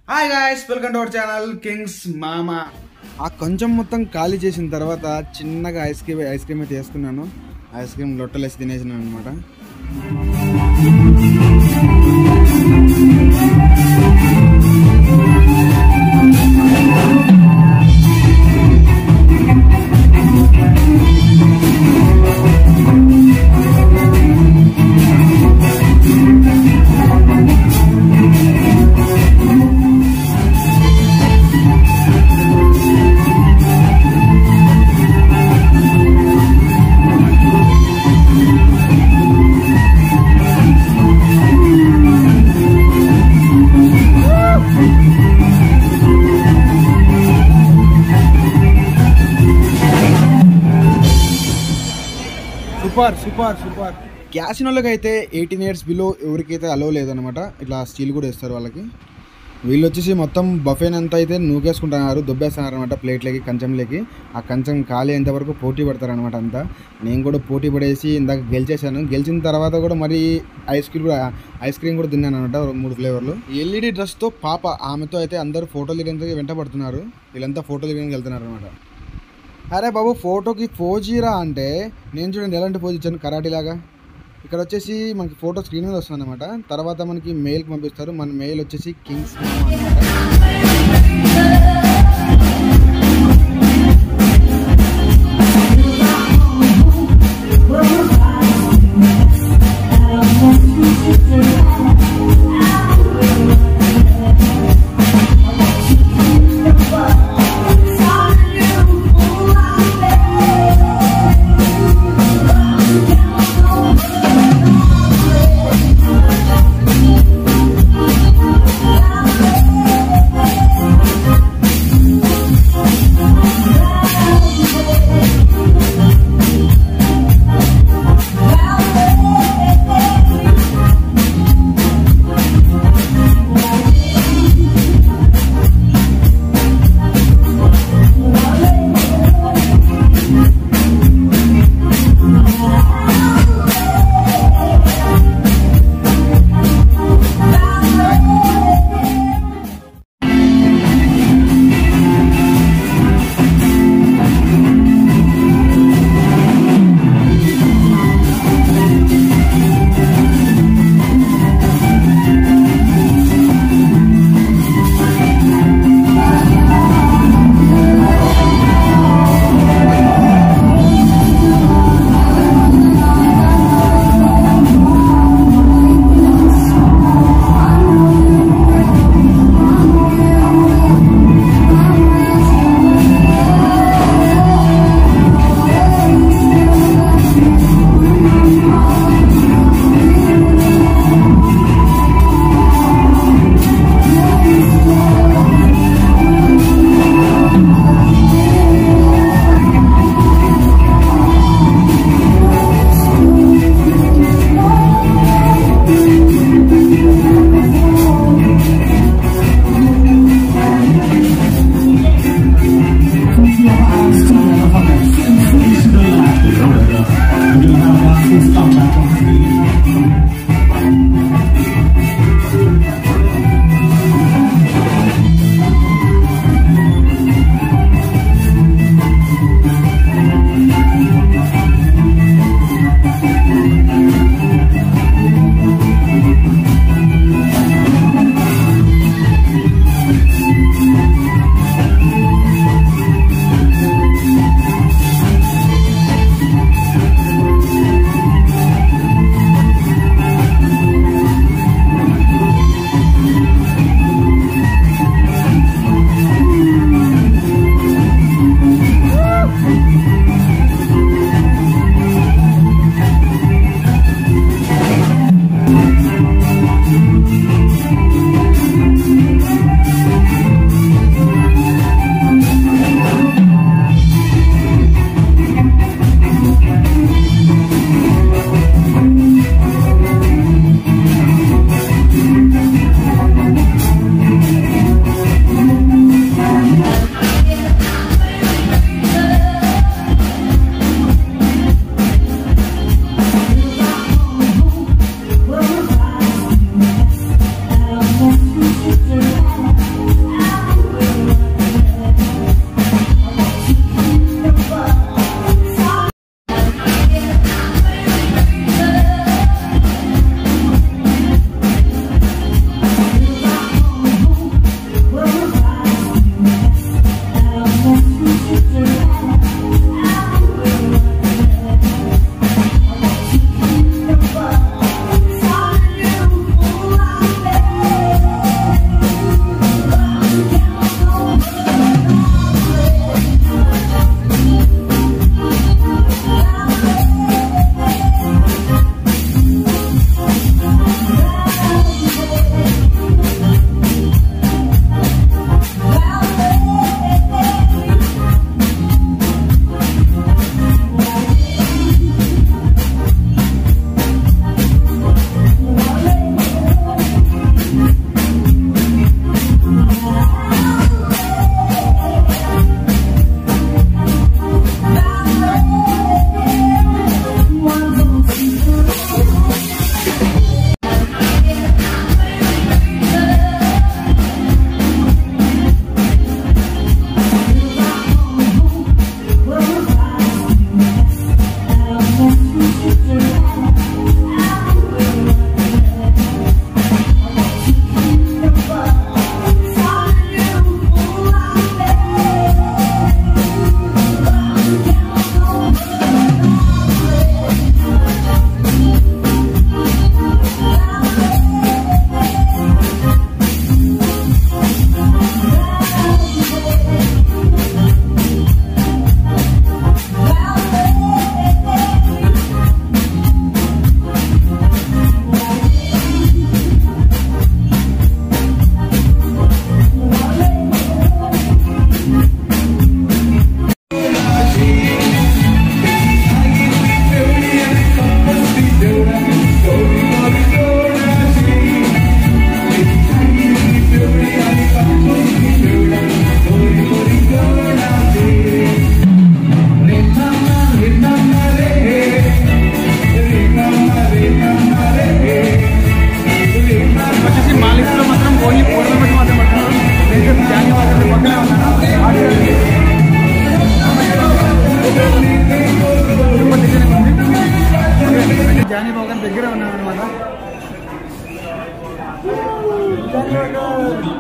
Hi guys, welcome to our channel kings మామా. ఆ కొంచెం మొత్తం ఖాళీ చేసిన తర్వాత చిన్నగా ఐస్ క్రీమ్ అయితే వేసుకున్నాను. ఐస్ క్రీమ్ లొట్టలేసి తినేసినాను అనమాట. సూపర్. క్యాసినోళ్ళకి అయితే 18 years బిలో ఎవరికైతే అలో లేదనమాట. ఇట్లా స్టీల్ కూడా వేస్తారు వాళ్ళకి. వీళ్ళు వచ్చేసి మొత్తం బఫేన్ అంతా అయితే నూకేసుకుంటున్నారు, దుబ్బేస్తున్నారు అనమాట ప్లేట్లకి, కంచంలోకి. ఆ కంచం ఖాళీ అయ్యేంత వరకు పోటీ పడతారనమాట అంతా. నేను కూడా పోటీ పడేసి ఇందాక గెలిచేశాను. గెలిచిన తర్వాత కూడా మరి ఐస్ క్రీమ్ కూడా తిన్నాను అనమాట, 3 ఫ్లేవర్లు. ఎల్ఈడి డ్రెస్తో పాప, ఆమెతో అయితే అందరూ ఫోటోలు దిగడానికి వెంట పడుతున్నారు. వీళ్ళంతా ఫోటోలు దిగడానికి వెళ్తున్నారు అనమాట. అరే బాబు, ఫోటోకి పోజీరా అంటే నేను చూడండి ఎలాంటి పోజ్ ఇచ్చాను, కరాటీలాగా. ఇక్కడ వచ్చేసి మనకి ఫోటో స్క్రీన్ మీద వస్తుంది అనమాట. తర్వాత మనకి మెయిల్కి పంపిస్తారు. మన మెయిల్ వచ్చేసి కింగ్స్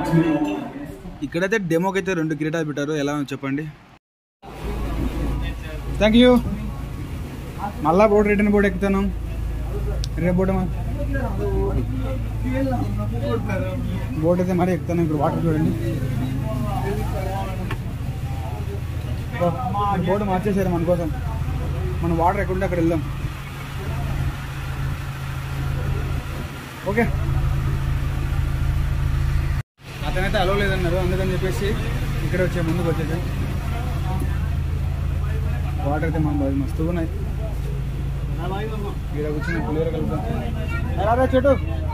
ఇక్కడైతే డెమోకి అయితే 2 కిరీటాలు పెట్టారు. ఎలా చెప్పండి. Thank you. మళ్ళా బోర్డు రిటర్న్ బోర్డు ఎక్కుతాను. రేపు బోర్డు అయితే మరీ ఎక్కుతాను. ఇప్పుడు వాటర్ చూడండి. బోర్డు మార్చేసారు మన కోసం. మనం వాటర్ ఎక్కడుంటే అక్కడ వెళ్దాం. ఓకే, అతనైతే అలవ్ లేదన్నారు. అందుకని చెప్పేసి ఇక్కడ ముందుకు వచ్చేసాం. వాటర్ అయితే మన మస్తుగా ఉన్నాయి. ఇక్కడ కూర్చొని పులిహోర కలుపుతాం. ఎలా చెట్టు.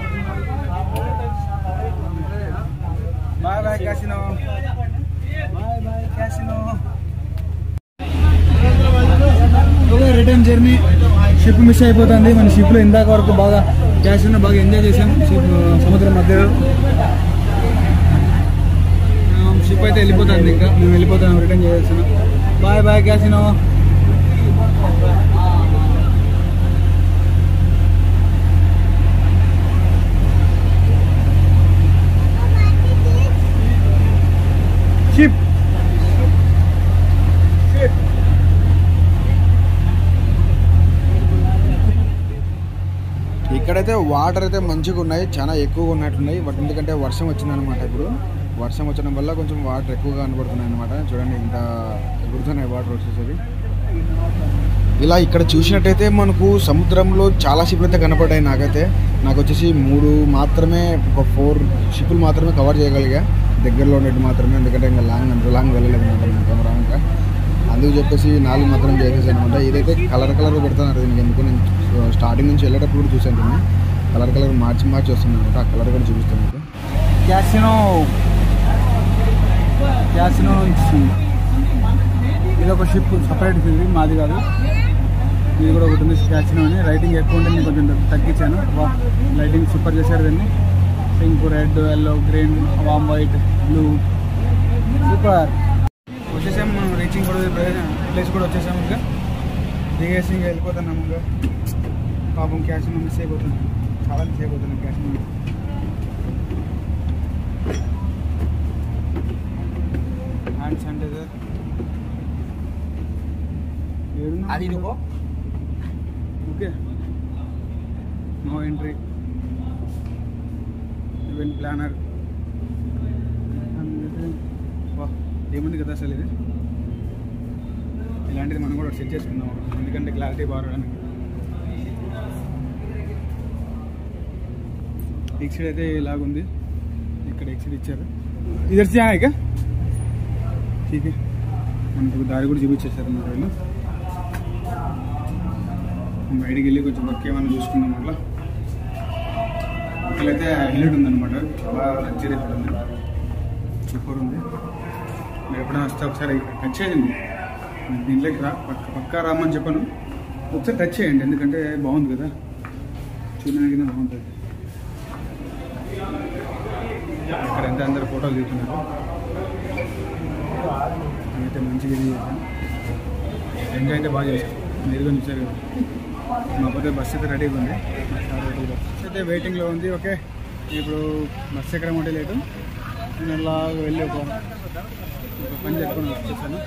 Bye bye casino. Bye bye casino. Okay, return journey. Ship miss అయిపోతుంది. మన షిప్లో ఇందాక వరకు బాగా క్యాసినో బాగా ఎంజాయ్ చేసాం. సముద్రం మధ్యలో షిప్ అయితే వెళ్ళిపోతుంది. ఇంకా మేము వెళ్ళిపోతాం. రిటర్న్ చేయాల్సిన. Bye bye casino. షిప్ ఇక్కడైతే వాటర్ అయితే మంచిగా ఉన్నాయి. చాలా ఎక్కువగా ఉన్నట్టున్నాయి. బట్ ఎందుకంటే వర్షం వచ్చిందనమాట. ఇప్పుడు వర్షం వచ్చడం వల్ల కొంచెం వాటర్ ఎక్కువగా కనబడుతున్నాయి అనమాట. చూడండి ఇంత ఎగురుతున్నాయి వాటర్ వచ్చేసరి. ఇలా ఇక్కడ చూసినట్టయితే మనకు సముద్రంలో చాలా షిప్లు అయితే కనపడ్డాయి. నాకు వచ్చేసి 3 మాత్రమే, ఒక 4 షిప్లు మాత్రమే కవర్ చేయగలిగా. దగ్గరలో ఉన్నట్టు మాత్రమే. ఎందుకంటే ఇంకా లాంగ్ వెళ్ళలేదు అనమాట ఇంకా. అందుకు చెప్పేసి 4 మాత్రం చేసేసాను అనమాట. ఇదైతే కలర్ పెడుతున్నారు దీనికి. ఎందుకు నేను స్టార్టింగ్ నుంచి వెళ్ళేటప్పుడు కూడా చూసాను దీన్ని. కలర్ మార్చి వస్తుంది అనమాట. ఆ కలర్ కూడా చూపిస్తాను. క్యాసినో ఇది ఒక షిప్ సపరేట్. ఇది మాది కాదు. ఇది కూడా ఒకటి ఉంది క్యాసినో అని. లైటింగ్ ఎక్కువ ఉంటే నేను కొంచెం తగ్గించాను. లైటింగ్ సూపర్ చేశారు దీన్ని. Pink, red, yellow, green, warm white, blue, super. వచ్చేసాము మనం. రీచింగ్ కూడా ప్లేస్ కూడా వచ్చేసాము. ఇంకా దిగేసి ఇంకా వెళ్ళిపోతున్నాము. ఇంకా పాపం క్యాసినో మిస్ అయిపోతున్నాం. చాలా మిస్ అయిపోతున్నాం క్యాసినో. హ్యాండ్ శానిటైజర్ అది okay. No entry. Event planner ఏముంది కదా అసలు. ఇది ఇలాంటిది మనం కూడా సెట్ చేసుకుందాం. ఎందుకంటే క్లారిటీ బాగడానికి. ఎక్సిడ్ అయితే ఇలాగుంది. ఇక్కడ ఎక్సిడ్ ఇచ్చారు. ఇది ఇక ఠీకే. మనకు దారి కూడా చూపించేశారు అన్నమాట వీళ్ళు. బయటికి వెళ్ళి కొంచెం వర్క్ ఏమైనా చూసుకుందాం. అట్లా ఇక్కడైతే హైలైట్ ఉందన్నమాట. చాలా లగ్జరీ ఉంది. సూపర్ ఉంది. మీరు ఎప్పుడైనా వస్తే ఒకసారి టచ్ చేయండి. దీంట్లోకి పక్కా రామని చెప్పను. ఒకసారి టచ్ చేయండి. ఎందుకంటే బాగుంది కదా, చూడడానికి బాగుంటుంది. ఇక్కడ ఎంత అందరు ఫోటోలు తీస్తున్నారు. అయితే మంచిగా ఇది చేశాను. ఎంజాయ్ అయితే బాగా చేశాను. మీరు కూడా చూసారు కదా. మాకపోతే బస్సు అయితే రెడీగా ఉంది. బస్సు అయితే వెయిటింగ్లో ఉంది. ఓకే, ఇప్పుడు బస్సు ఎక్కడ ఉంటే లేటు. నేను అలా వెళ్ళి ఒక పని చెప్పుకొని వచ్చేసాను.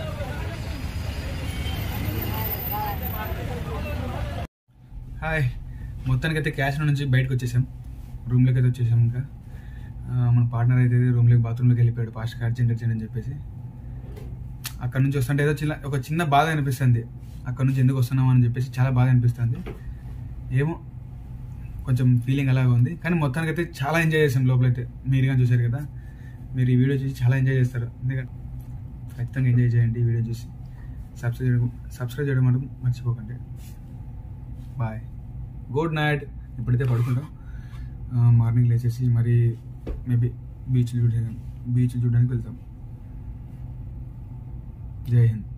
హాయ్, మొత్తానికి అయితే క్యాసినో నుంచి బయటకు వచ్చేసాం. రూమ్లోకి అయితే వచ్చేసాం. ఇంకా మన పార్ట్నర్ అయితే రూమ్లోకి బాత్రూంలోకి వెళ్ళిపోయాడు ఫాస్ట్గా అర్జెంట్ అని చెప్పేసి. అక్కడ నుంచి వస్తుంటే ఏదో ఒక చిన్న బాధ అనిపిస్తుంది. అక్కడ నుంచి ఎందుకు వస్తున్నాం అని చెప్పేసి చాలా బాధ అనిపిస్తుంది. ఏమో కొంచెం ఫీలింగ్ అలాగే ఉంది. కానీ మొత్తానికి అయితే చాలా ఎంజాయ్ చేసాం. లోపలైతే మీరు కానీ చూసారు కదా. మీరు ఈ వీడియో చూసి చాలా ఎంజాయ్ చేస్తారు. ఎందుకంటే ఖచ్చితంగా ఎంజాయ్ చేయండి ఈ వీడియో చూసి. సబ్స్క్రైబ్ చేయడం మటుకు మర్చిపోకండి. Bye, good night. ఇప్పుడైతే పడుకుంటాం. మార్నింగ్ లేచేసి మరి మేబీ బీచ్ చూడడానికి వెళ్తాం. జై హింద్.